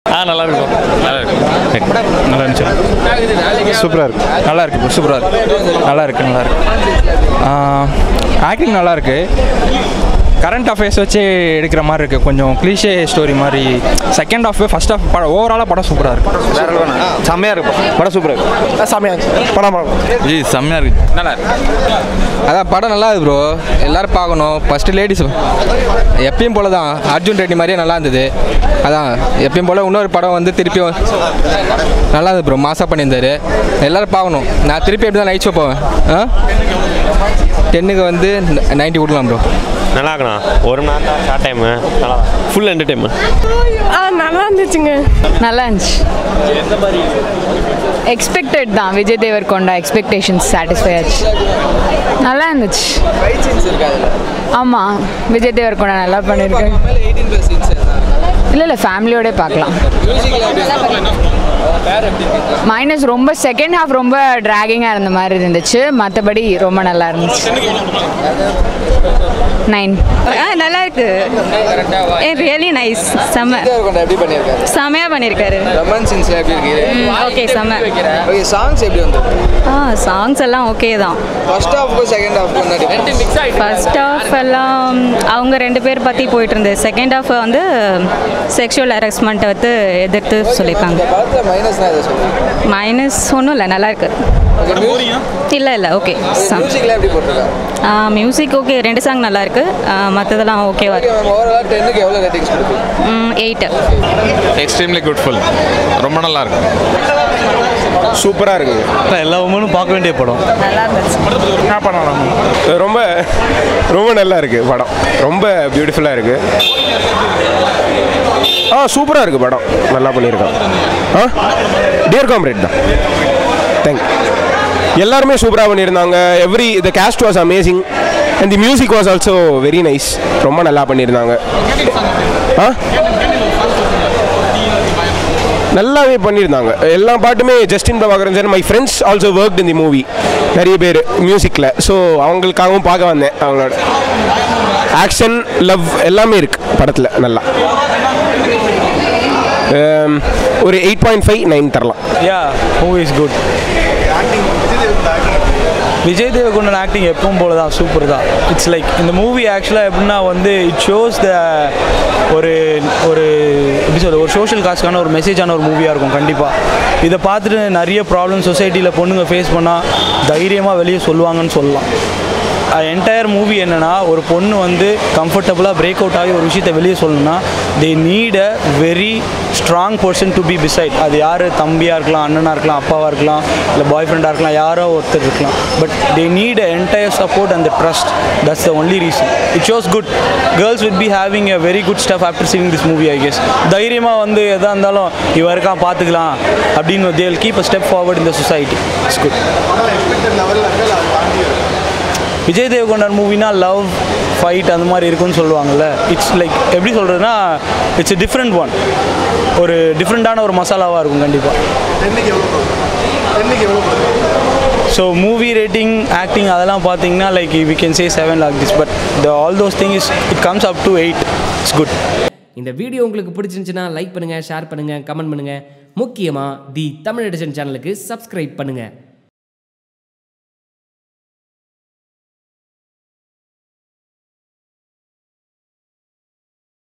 நல்லா இருக்கும். நல்லா இருந்துச்சு. சூப்பராக இருக்கு. நல்லா இருக்கு. சூப்பராக இருக்கு. நல்லா இருக்கு. ஆக்டிங் நல்லா இருக்கு. கரண்ட் அஃபேர்ஸ் வச்சு எடுக்கிற மாதிரி இருக்குது. கொஞ்சம் கிளீஷே ஸ்டோரி மாதிரி. செகண்ட் ஹாஃப் ஃபர்ஸ்ட் ஹாஃப் படம் ஓவராலாக படம் சூப்பராக இருக்குது. செம்மையாக இருக்கும் படம். சூப்பராக இருக்கு. செம்மையாக இருந்துச்சு படம். செம்மையாக இருக்கு. நல்லா இருக்கு. அதான் படம் நல்லா இருக்குது ப்ரோ. எல்லோரும் பார்க்கணும். ஃபஸ்ட்டு லேடிஸ் எப்பயும் போல தான் அர்ஜுன் ரெட்டி மாதிரியே நல்லா இருந்தது. அதான் எப்பயும் போல் இன்னொரு படம் வந்து திருப்பியும் நல்லா இருந்தது ப்ரோ. மாசாக பண்ணியிருந்தார். எல்லோரும் பார்க்கணும். நான் திருப்பி எப்படி தான் நைட் ஷோ போவேன். 10க்கு வந்து 90 கொடுக்கலாம் ப்ரோ. நல்லா இருக்கணும். 1 மணி நேரம் ஷார்ட் டைமு. நல்லா ஃபுல் என்டர்டைன்மெண்ட். நல்லா இருந்துச்சுங்க. நல்லா இருந்துச்சு. எக்ஸ்பெக்டட் தான். விஜய் தேவர்கொண்டா எக்ஸ்பெக்டேஷன்ஸ் சாட்டிஸ்ஃபை ஆச்சு. நல்லா இருந்துச்சு. ஆமாம், விஜய் தேவர்கொண்டா நல்லா பண்ணியிருக்காங்க. இல்லை ஃபேமிலியோடய பார்க்கலாம். மைனஸ் ரொம்ப செகண்ட் ஹாஃப் ரொம்ப ட்ராகிங்காக இருந்த மாதிரி இருந்துச்சு. மற்றபடி ரொம்ப நல்லா இருந்துச்சு. 9. நல்லா இருக்கு. Really nice. செம்மையா பண்ணியிருக்காரு. ஓகே செம்ம. சாங்ஸ் எப்படி வந்தது? சாங்ஸ் எல்லாம் ஓகே தான். ஃபர்ஸ்ட் ஹாஃப்க்கு செகண்ட் ஹாஃப்க்கு ஃபர்ஸ்ட் ஹாஃப் எல்லாம் அவங்க 2 பேர் பற்றி போயிட்டு இருந்தது. செகண்ட் ஹாஃப் வந்து செக்ஷுவல் ஹராஸ்மெண்ட்டை வந்து எதிர்த்து சொல்லியிருக்காங்க. மைனஸ் ஒன்றும் இல்லை, நல்லா இருக்கு. இல்லை ஓகே. Music okay. 2 சாங் நல்லா இருக்கு. மற்றதெல்லாம் ஓகேவா இருக்கு. 8. Extremely good feel. ரொம்ப நல்லா இருக்கு. சூப்பராக இருக்குது. எல்லா உமனும் பார்க்க வேண்டிய படம். நல்லா இருந்துச்சு. ரொம்ப ரொம்ப நல்லா இருக்குது படம். ரொம்ப பியூட்டிஃபுல்லாக இருக்குது. சூப்பராக இருக்குது படம். நல்லா பண்ணியிருக்கான். டியர் காம்ரேட் தான். தேங்க்யூ. எல்லாருமே சூப்பராக பண்ணியிருந்தாங்க. The cast was amazing and the music was also very nice. ரொம்ப நல்லா பண்ணியிருந்தாங்க. நல்லாவே பண்ணியிருந்தாங்க. எல்லா பாட்டுமே Justin Prabhakaran sir my friends also worked in the movie. நிறைய பேர் மியூசிக்கில். ஸோ அவங்களுக்காகவும் பார்க்க வந்தேன். அவங்களோட ஆக்ஷன் லவ் எல்லாமே இருக்குது படத்தில். நல்லா ஒரு 8.5 9 தரலாம். Movie is good. விஜய் தேவர்கொண்டன் ஆக்டிங் எப்பவும் போல தான். சூப்பர் தான். இட்ஸ் லைக் இந்த மூவி ஆக்சுவலாக எப்படின்னா வந்து இட் ஷோஸ் ஒரு எப்படி சொல்ல ஒரு சோஷியல் காஸ்க்கான ஒரு மெசேஜான ஒரு மூவியாக இருக்கும். கண்டிப்பாக இதை பார்த்துட்டு நிறைய ப்ராப்ளம் சொசைட்டியில் பொண்ணுங்க ஃபேஸ் பண்ணால் தைரியமாக வெளியே சொல்லுவாங்கன்னு சொல்லலாம். என்டையர் மூவி என்னென்னா ஒரு பொண்ணு வந்து கம்ஃபர்டபுளாக பிரேக் அவுட் ஆகி ஒரு விஷயத்தை வெளியே சொல்லணும்னா they need a very strong person to be beside. அது யார்? தம்பியாக இருக்கலாம், அண்ணனாக இருக்கலாம், அப்பாவாக இருக்கலாம், இல்லை பாய் ஃப்ரெண்டாக இருக்கலாம், யாரோ ஒருத்தர் இருக்கலாம். But they need a entire support and the trust. That's the only reason. It shows good. Girls will be having a very good stuff after seeing this movie. I guess தைரியமாக வந்து எதாக இருந்தாலும் இவன் இருக்கான் பார்த்துக்கலாம் அப்படின்னு they will keep a step forward in the society. It's good. Vijay தேவர்கொண்டார் மூவினா லவ் ஃபைட் அந்த மாதிரி இருக்குன்னு சொல்லுவாங்கள்ல. இட்ஸ் லைக் எப்படி சொல்கிறதுனா இட்ஸ் எ டிஃப்ரெண்ட் ஒன். ஒரு டிஃப்ரெண்ட்டான ஒரு மசாலாவாக இருக்கும் கண்டிப்பாக. ஸோ மூவி ரேட்டிங் ஆக்டிங் அதெல்லாம் பார்த்தீங்கன்னா like we can say 7 like this. But all those thing it comes up to 8. It's good. இந்த வீடியோ உங்களுக்கு பிடிச்சிருந்துச்சுன்னா லைக் பண்ணுங்கள், ஷேர் பண்ணுங்கள், கமெண்ட் பண்ணுங்கள். முக்கியமாக தி தமிழ் எடிஷன் சேனலுக்கு சப்ஸ்கிரைப் பண்ணுங்கள்.